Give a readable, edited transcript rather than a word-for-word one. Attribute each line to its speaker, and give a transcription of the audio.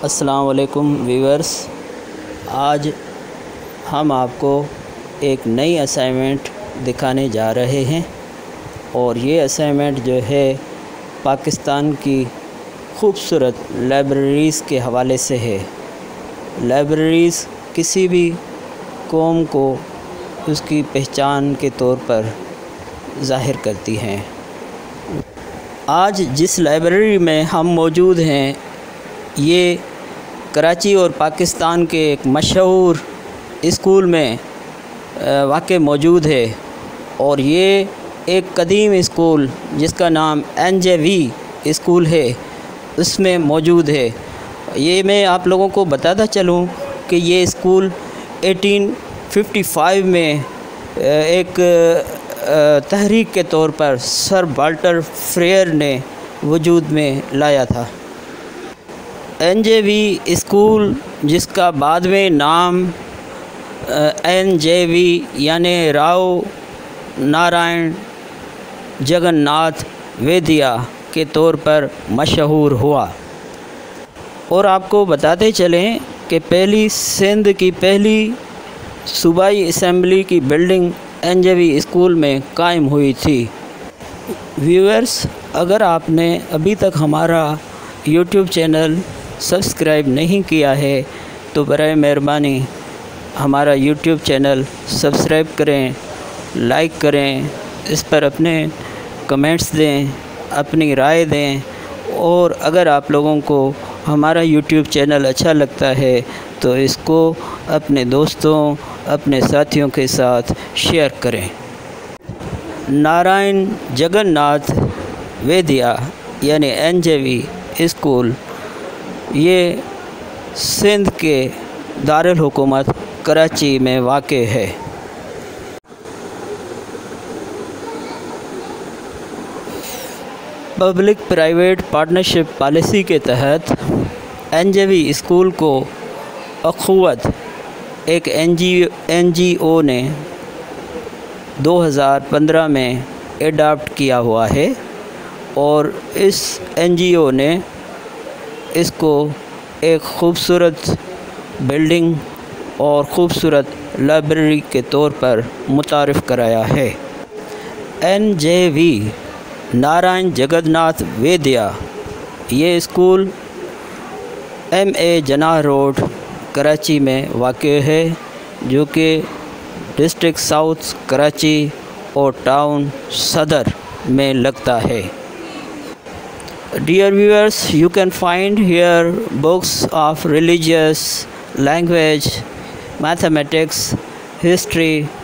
Speaker 1: अस्सलाम वालेकुम व्यूअर्स। आज हम आपको एक नई असाइनमेंट दिखाने जा रहे हैं और ये असाइनमेंट जो है पाकिस्तान की खूबसूरत लाइब्रेरीज़ के हवाले से है। लाइब्रेरीज़ किसी भी कौम को उसकी पहचान के तौर पर ज़ाहिर करती हैं। आज जिस लाइब्रेरी में हम मौजूद हैं ये कराची और पाकिस्तान के एक मशहूर स्कूल में वाक़ मौजूद है और ये एक कदीम स्कूल जिसका नाम NJV स्कूल है उसमें मौजूद है। ये मैं आप लोगों को बताता चलूँ कि ये स्कूल 1855 में एक तहरीक के तौर पर सर वाल्टर फ्रेयर ने वजूद में लाया था। NJV स्कूल जिसका बाद में नाम NJV यानी राव नारायण जगन्नाथ वेदिया के तौर पर मशहूर हुआ। और आपको बताते चलें कि पहली सिंध की पहली सूबाई असम्बली की बिल्डिंग NJV स्कूल में कायम हुई थी। व्यूअर्स, अगर आपने अभी तक हमारा YouTube चैनल सब्सक्राइब नहीं किया है तो बराए मेहरबानी हमारा YouTube चैनल सब्सक्राइब करें, लाइक करें, इस पर अपने कमेंट्स दें, अपनी राय दें। और अगर आप लोगों को हमारा YouTube चैनल अच्छा लगता है तो इसको अपने दोस्तों, अपने साथियों के साथ शेयर करें। नारायण जगन्नाथ वेदिया यानी NJV स्कूल ये सिंध के दारुल हुकूमत कराची में वाक़े है। पब्लिक प्राइवेट पार्टनरशिप पॉलिसी के तहत NJV स्कूल को अखुवत एक NGO ने 2015 में एडॉप्ट किया हुआ है और इस NGO ने इसको एक ख़ूबसूरत बिल्डिंग और ख़ूबसूरत लाइब्रेरी के तौर पर मुतारिफ़ कराया है। NJV नारायण जगन्नाथ वेदिया ये school MA Jinnah road Karachi में वाक़े है जो कि डिस्ट्रिक्ट साउथ कराची और टाउन सदर में लगता है। Dear viewers, you can find here books of religious, language, mathematics, history,